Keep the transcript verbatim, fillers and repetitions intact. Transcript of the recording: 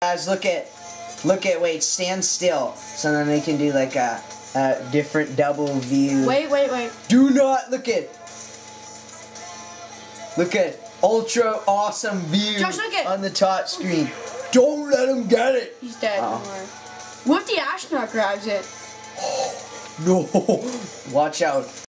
guys, look at, look at, wait, stand still. So then we can do like a, a different double view. Wait, wait, wait. Do not look at, look at ultra awesome view Josh, look at- on the top screen. Don't let him get it. He's dead. Oh. Don't worry. What if the astronaut grabs it? No, watch out.